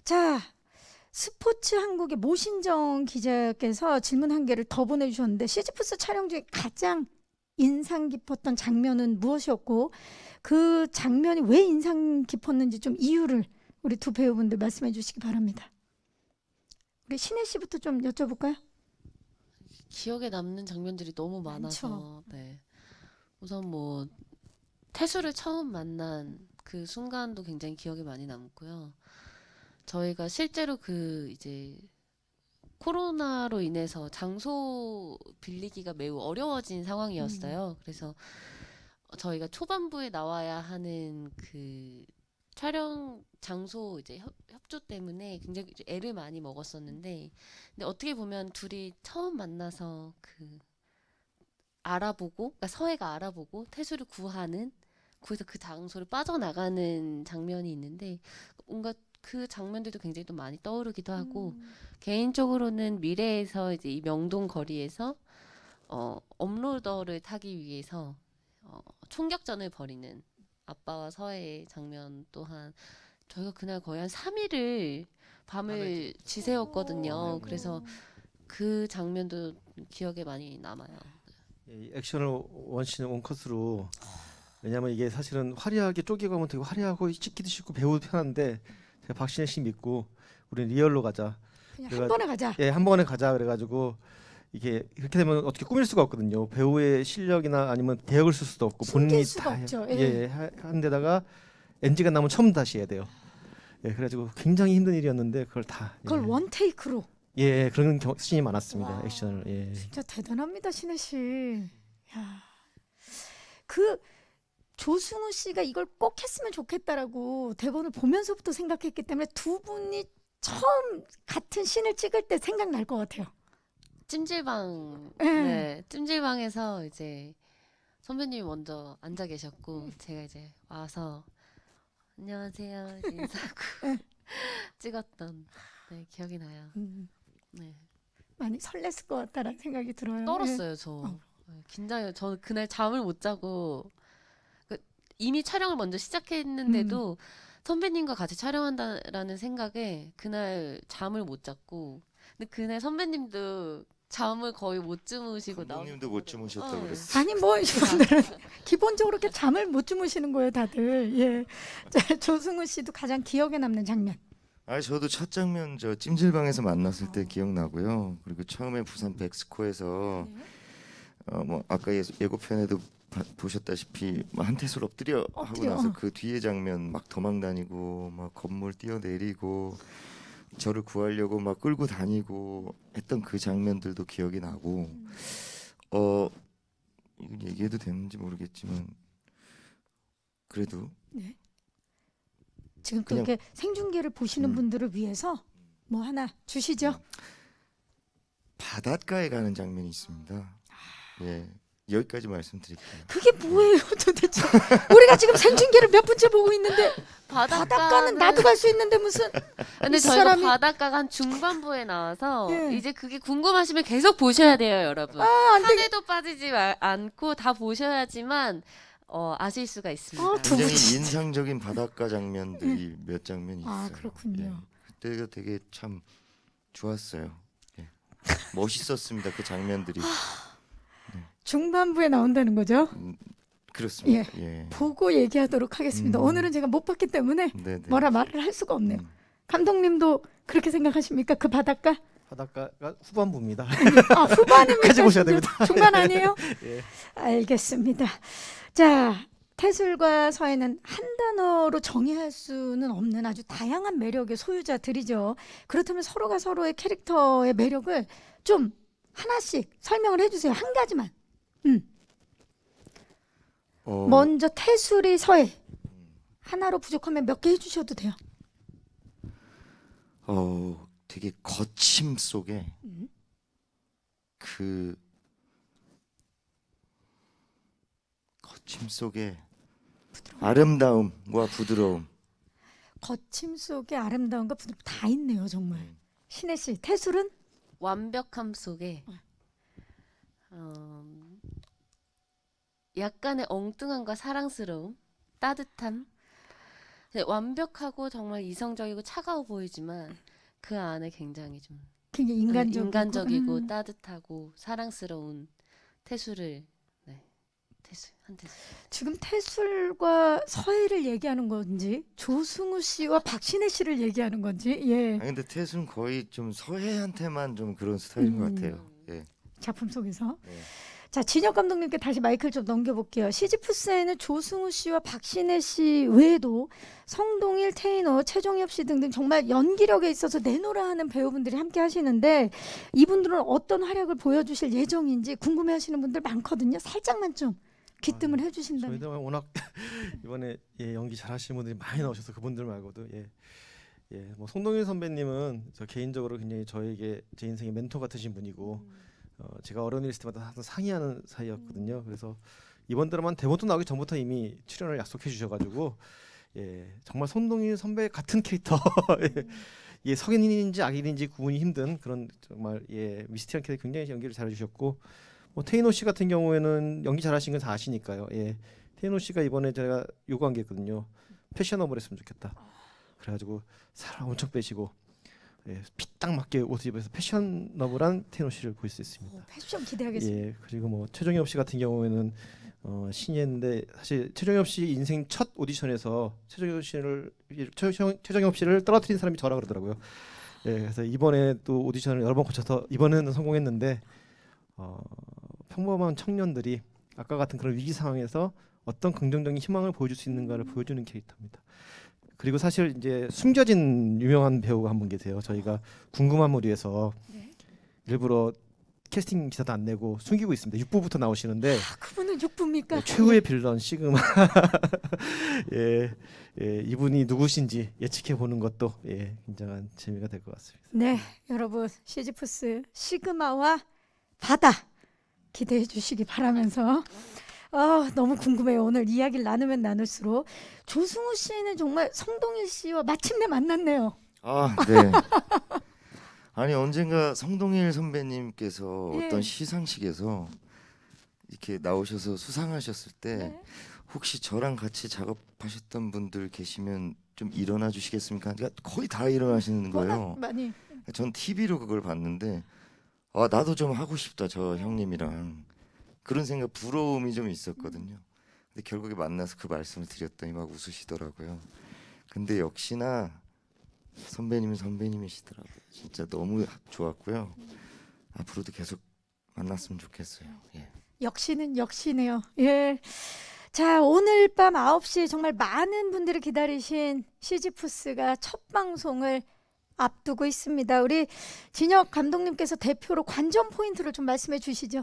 자, 스포츠 한국의 모신정 기자께서 질문 한 개를 더 보내주셨는데 시지프스 촬영 중에 가장 인상 깊었던 장면은 무엇이었고 그 장면이 왜 인상 깊었는지 좀 이유를 우리 두 배우분들 말씀해 주시기 바랍니다. 우리 신혜 씨부터 좀 여쭤볼까요? 기억에 남는 장면들이 너무 많아서 많죠. 네. 우선 뭐 태수를 처음 만난 그 순간도 굉장히 기억에 많이 남고요. 저희가 실제로 그 이제 코로나로 인해서 장소 빌리기가 매우 어려워진 상황이었어요. 그래서 저희가 초반부에 나와야 하는 그 촬영 장소 이제 협조 때문에 굉장히 이제 애를 많이 먹었었는데, 근데 어떻게 보면 둘이 처음 만나서 그 알아보고, 그러니까 서해가 알아보고 태수를 구하는, 거기서 그 장소를 빠져나가는 장면이 있는데 뭔가 그 장면들도 굉장히 또 많이 떠오르기도 하고, 개인적으로는 미래에서 이제 이 명동 거리에서 업로더를 타기 위해서 총격전을 벌이는 아빠와 서해의 장면 또한, 저희가 그날 거의 한 3일을 밤을 지새웠거든요. 그래서 그 장면도 기억에 많이 남아요. 이 액션을 원시는 원컷으로, 왜냐면 이게 사실은 화려하게 쪼개가면 되게 화려하고 찍기도 쉽고 배우도 편한데 제가 박신혜 씨 믿고 우리 리얼로 가자. 그냥 한 번에 가자. 예, 한 번에 가자 그래가지고 이게 그렇게 되면 어떻게 꾸밀 수가 없거든요. 배우의 실력이나 아니면 대역을 쓸 수도 없고 본인이 숨길 수가 없죠. 예, 한 데다가 NG가 나면 처음 다시 해야 돼요. 예, 그래가지고 굉장히 힘든 일이었는데 그걸 다 그걸 원 테이크로. 예, 그런 씬이 많았습니다. 와, 액션을. 예. 진짜 대단합니다, 신혜 씨. 야, 그 조승우 씨가 이걸 꼭 했으면 좋겠다라고 대본을 보면서부터 생각했기 때문에 두 분이 처음 같은 씬을 찍을 때 생각날 것 같아요. 찜질방, 예. 네, 찜질방에서 이제 선배님이 먼저 앉아 계셨고 제가 이제 와서 안녕하세요 이제 인사하고 찍었던 네, 기억이 나요. 네. 많이 설렜을 것 같다라는 생각이 들어요. 떨었어요 저. 네, 긴장해요. 저는 그날 잠을 못 자고 이미 촬영을 먼저 시작했는데도 선배님과 같이 촬영한다라는 생각에 그날 잠을 못 잤고, 근데 그날 선배님도 잠을 거의 못 주무시고 감독님도 못 주무셨다고 그랬어요. 아니 뭐 이분들은 기본적으로 이렇게 잠을 못 주무시는 거예요, 다들. 예. 자, 조승우 씨도 가장 기억에 남는 장면. 아, 저도 첫 장면 저 찜질방에서 만났을 때 기억나고요. 그리고 처음에 부산 백스코에서 뭐 아까 예고편에도 보셨다시피 뭐 한태술 엎드려 하고 나서 그 뒤에 장면 막 도망 다니고 막 건물 뛰어내리고 저를 구하려고 막 끌고 다니고 했던 그 장면들도 기억이 나고, 이건 얘기해도 되는지 모르겠지만 그래도 네. 지금 또 이렇게 생중계를 보시는 분들을 위해서 뭐 하나 주시죠. 바닷가에 가는 장면이 있습니다. 예, 여기까지 말씀드릴게요. 그게 뭐예요, 도대체? 우리가 지금 생중계를 몇 분째 보고 있는데 바닷가는 나도 갈 수 있는데 무슨? 근데 저희가 바닷가가 한 중반부에 나와서 예. 이제 그게 궁금하시면 계속 보셔야 돼요, 여러분. 한 해도 빠지지 않고 다 보셔야지만 아실 수가 있습니다. 굉장히 인상적인 바닷가 장면들이 몇 장면이 있어요. 아, 그렇군요. 예, 그때가 되게 참 좋았어요. 예. 멋있었습니다, 그 장면들이. 중반부에 나온다는 거죠? 그렇습니다. 예. 예. 보고 얘기하도록 하겠습니다. 오늘은 제가 못 봤기 때문에 네네. 뭐라 말을 할 수가 없네요. 감독님도 그렇게 생각하십니까? 그 바닷가? 바닷가가 후반부입니다. 아, 후반입니까? 까지 보셔야 됩니다. 중반 아니에요? 예. 알겠습니다. 자, 태술과 서해는 한 단어로 정의할 수는 없는 아주 다양한 매력의 소유자들이죠. 그렇다면 서로가 서로의 캐릭터의 매력을 좀 하나씩 설명을 해주세요. 한 가지만. 먼저 태술이 서해. 하나로 부족하면 몇 개 해주셔도 돼요. 되게 거침 속에 그 거침 속에 아름다움과 부드러움. 거침 속에 아름다움과 부드러움 다 있네요, 정말. 신혜 씨, 태술은? 완벽함 속에 약간의 엉뚱함과 사랑스러움, 따뜻함. 완벽하고 정말 이성적이고 차가워 보이지만 그 안에 굉장히 좀 굉장히 인간적이고, 인간적이고 따뜻하고 사랑스러운 태수를 한태수. 지금 태술과 서해를 얘기하는 건지 조승우 씨와 박신혜 씨를 얘기하는 건지 예. 아 근데 태수는 거의 좀 서해한테만 좀 그런 스타일인 것 같아요. 예. 작품 속에서. 네. 자, 진혁 감독님께 다시 마이크를 좀 넘겨볼게요. 시지프스에는 조승우 씨와 박신혜 씨 외에도 성동일, 테이너, 최종엽 씨 등등 정말 연기력에 있어서 내노라 하는 배우분들이 함께 하시는데 이분들은 어떤 활약을 보여주실 예정인지 궁금해하시는 분들 많거든요. 살짝만 좀 귀뜸을 해주신다면. 저희도 워낙 이번에 연기 잘하시는 분들이 많이 나오셔서 그분들 말고도 뭐 송동일 선배님은 저 개인적으로 굉장히 저에게 제 인생의 멘토 같으신 분이고 제가 어려운 일 있을 때마다 항상 상의하는 사이였거든요. 그래서 이번 드라마는 대본도 나오기 전부터 이미 출연을 약속해 주셔가지고 정말 송동일 선배 같은 캐릭터 석인인지 악인인지 구분이 힘든 그런 정말 미스티한 캐릭터 굉장히 연기를 잘해주셨고 뭐 테이노 씨 같은 경우에는 연기 잘하신 건 다 아시니까요. 테이노 씨가 이번에 제가 요구한 게 있거든요. 패셔너블했으면 좋겠다. 그래가지고 살 엄청 빼시고 피 딱 맞게 옷을 입어서 패셔너블한 테이노 씨를 볼 수 있습니다. 패션 기대하겠습니다. 그리고 뭐 최종엽 씨 같은 경우에는 신예인데 사실 최종엽 씨 인생 첫 오디션에서 최종엽 씨를 떨어뜨린 사람이 저라 그러더라고요. 그래서 이번에 또 오디션을 여러 번 거쳐서 이번에는 성공했는데 평범한 청년들이 아까 같은 그런 위기 상황에서 어떤 긍정적인 희망을 보여줄 수 있는가를 보여주는 캐릭터입니다. 그리고 사실 이제 숨겨진 유명한 배우가 한 분 계세요. 저희가 궁금함을 위해서 일부러 캐스팅 기사도 안 내고 숨기고 있습니다. 6부부터 나오시는데 그분은 6부입니까? 최후의 빌런 시그마 이분이 누구신지 예측해 보는 것도 굉장한 재미가 될 것 같습니다. 네, 여러분 시지프스 시그마와 바다 기대해 주시기 바라면서 너무 궁금해요. 오늘 이야기를 나누면 나눌수록 조승우 씨는 정말 성동일 씨와 마침내 만났네요. 아, 네. 아니 언젠가 성동일 선배님께서 어떤 시상식에서 이렇게 나오셔서 수상하셨을 때 혹시 저랑 같이 작업하셨던 분들 계시면 좀 일어나 주시겠습니까? 그러니까 거의 다 일어나시는 거예요. 많이. 전 TV로 그걸 봤는데 나도 좀 하고 싶다 저 형님이랑 그런 생각 부러움이 좀 있었거든요. 근데 결국에 만나서 그 말씀을 드렸더니 막 웃으시더라고요. 근데 역시나 선배님은 선배님이시더라고요. 진짜 너무 좋았고요. 앞으로도 계속 만났으면 좋겠어요. 역시는 역시네요. 자, 오늘 밤 9시에 정말 많은 분들이 기다리신 시지프스가 첫 방송을 앞두고 있습니다. 우리 진혁 감독님께서 대표로 관전 포인트를 좀 말씀해 주시죠.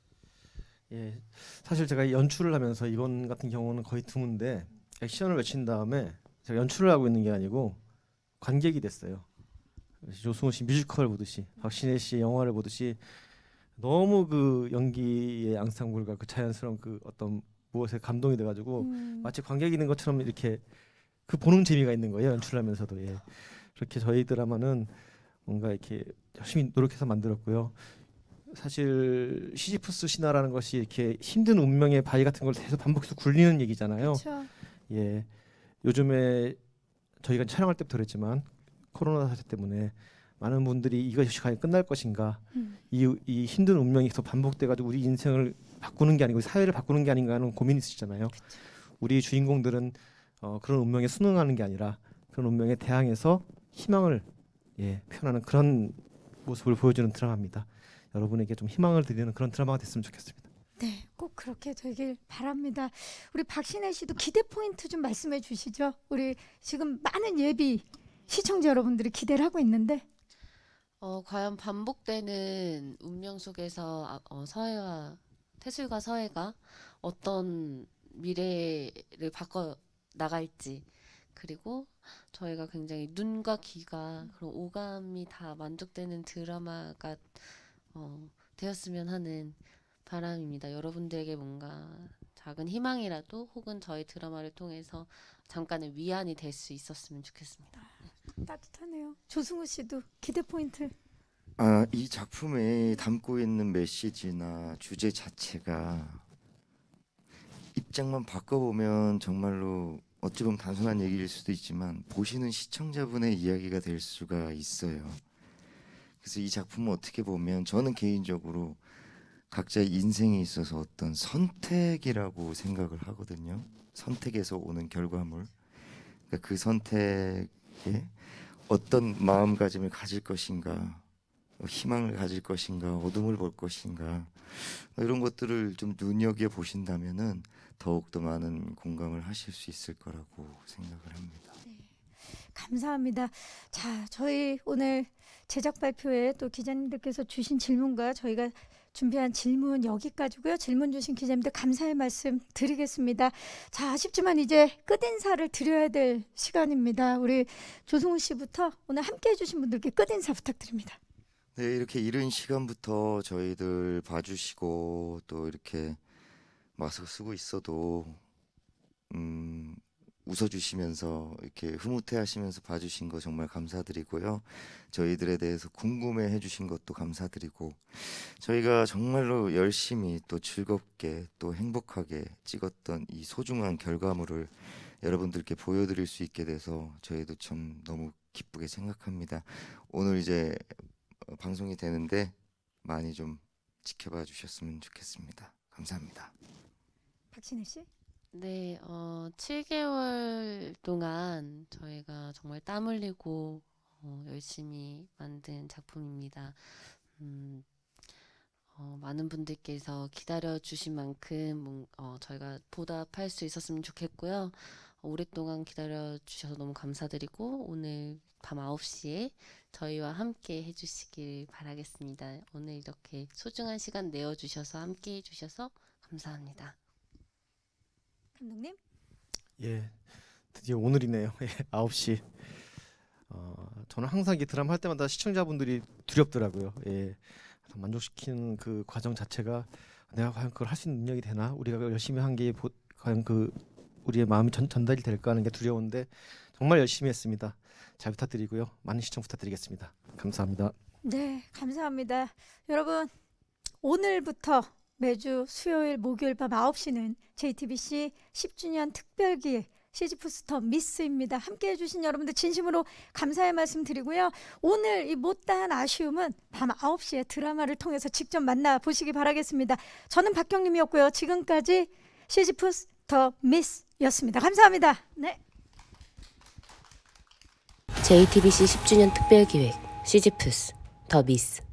사실 제가 연출을 하면서 이번 같은 경우는 거의 드문데 액션을 외친 다음에 제가 연출을 하고 있는 게 아니고 관객이 됐어요. 조승우 씨 뮤지컬 보듯이 박신혜 씨 영화를 보듯이 너무 그 연기의 앙상블과 그 자연스러운 그 어떤 무엇에 감동이 돼가지고 마치 관객이 있는 것처럼 이렇게 그 보는 재미가 있는 거예요. 연출을 하면서도 그렇게 저희 드라마는 뭔가 이렇게 열심히 노력해서 만들었고요. 사실 시지프스 신화라는 것이 이렇게 힘든 운명의 바위 같은 걸 계속 반복해서 굴리는 얘기잖아요. 그렇죠. 요즘에 저희가 촬영할 때부터 그랬지만 코로나 사태 때문에 많은 분들이 이것이 과연 끝날 것인가 이 힘든 운명이 계속 반복돼가지고 우리 인생을 바꾸는 게 아니고 사회를 바꾸는 게 아닌가 하는 고민이 있으시잖아요. 그쵸. 우리 주인공들은 그런 운명에 순응하는 게 아니라 그런 운명에 대항해서 희망을 표현하는 그런 모습을 보여주는 드라마입니다. 여러분에게 좀 희망을 드리는 그런 드라마가 됐으면 좋겠습니다. 네, 꼭 그렇게 되길 바랍니다. 우리 박신혜 씨도 기대 포인트 좀 말씀해 주시죠. 우리 지금 많은 예비 시청자 여러분들이 기대를 하고 있는데 과연 반복되는 운명 속에서 태술과 서해가 어떤 미래를 바꿔 나갈지, 그리고 저희가 굉장히 눈과 귀가 그런 오감이 다 만족되는 드라마가 되었으면 하는 바람입니다. 여러분들에게 뭔가 작은 희망이라도 혹은 저희 드라마를 통해서 잠깐의 위안이 될 수 있었으면 좋겠습니다. 따뜻하네요. 조승우 씨도 기대 포인트. 이 작품에 담고 있는 메시지나 주제 자체가 입장만 바꿔보면 정말로 어찌 보면 단순한 얘기일 수도 있지만 보시는 시청자분의 이야기가 될 수가 있어요. 그래서 이 작품은 어떻게 보면 저는 개인적으로 각자의 인생에 있어서 어떤 선택이라고 생각을 하거든요. 선택에서 오는 결과물. 그러니까 그 선택에 어떤 마음가짐을 가질 것인가, 희망을 가질 것인가, 어둠을 볼 것인가, 이런 것들을 좀 눈여겨 보신다면은 더욱더 많은 공감을 하실 수 있을 거라고 생각을 합니다. 감사합니다. 자, 저희 오늘 제작 발표에 또 기자님들께서 주신 질문과 저희가 준비한 질문 여기까지고요. 질문 주신 기자님들 감사의 말씀 드리겠습니다. 자, 아쉽지만 이제 끝인사를 드려야 될 시간입니다. 우리 조승우 씨부터 오늘 함께해 주신 분들께 끝인사 부탁드립니다. 네, 이렇게 이른 시간부터 저희들 봐주시고 또 이렇게 마스크 쓰고 있어도 웃어주시면서 이렇게 흐뭇해하시면서 봐주신 거 정말 감사드리고요. 저희들에 대해서 궁금해해 주신 것도 감사드리고, 저희가 정말로 열심히 또 즐겁게 또 행복하게 찍었던 이 소중한 결과물을 여러분들께 보여드릴 수 있게 돼서 저희도 참 너무 기쁘게 생각합니다. 오늘 이제 방송이 되는데 많이 좀 지켜봐 주셨으면 좋겠습니다. 감사합니다. 박신혜 씨. 네, 7개월 동안 저희가 정말 땀 흘리고 열심히 만든 작품입니다. 많은 분들께서 기다려 주신 만큼 저희가 보답할 수 있었으면 좋겠고요. 오랫동안 기다려 주셔서 너무 감사드리고 오늘 밤 9시에 저희와 함께 해주시길 바라겠습니다. 오늘 이렇게 소중한 시간 내어주셔서 함께 해주셔서 감사합니다. 감독님. 예, 드디어 오늘이네요. 9시. 저는 항상 이 드라마 할 때마다 시청자분들이 두렵더라고요. 예, 만족시키는 그 과정 자체가 내가 과연 그걸 할 수 있는 능력이 되나? 우리가 열심히 한 게 과연 그 우리의 마음이 전달이 될까 하는 게 두려운데 정말 열심히 했습니다. 잘 부탁드리고요. 많은 시청 부탁드리겠습니다. 감사합니다. 네, 감사합니다. 여러분, 오늘부터 매주 수요일, 목요일 밤 9시는 JTBC 10주년 특별기획 시지프스 더 미스입니다. 함께해 주신 여러분들 진심으로 감사의 말씀 드리고요. 오늘 이 못다한 아쉬움은 밤 9시에 드라마를 통해서 직접 만나보시기 바라겠습니다. 저는 박경림이었고요. 지금까지 시지프스 더 미스였습니다. 감사합니다. 네. JTBC 10주년 특별기획 시지프스 더 미스